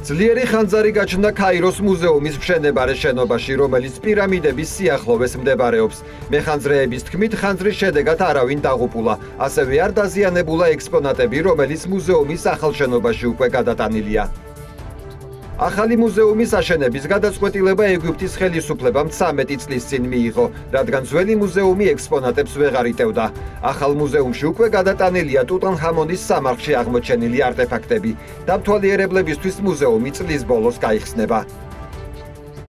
ძლიერი ხანძარი გაჩნდა ქაიროს მუზეუმის მშენებარე შენობაში, რომელიც პირამიდების სიახლოვეს მდებარეობს. მეხანძრეების თქმით, ხანძრის შედეგად არავინ დაღუპულა. ასევე არ დაზიანებულა ექსპონატები, რომელიც მუზეუმის ახალ შენობაში უკვე გადატანილია. ახალი მუზეუმის აშენების გადაწყვეტილება ეგვიპტის ხელისუფლებამ 13 წლის წინ მიიღო, რადგან ძველი მუზეუმი ექსპონატებს ვეღარ იტევდა. ახალ მუზეუმში უკვე გადატანილია ტუტანხამონის სამარხში აღმოჩენილი არტეფაქტები. დამთვალიერებლებისთვის მუზეუმი წლის ბოლოს გაიხსნება.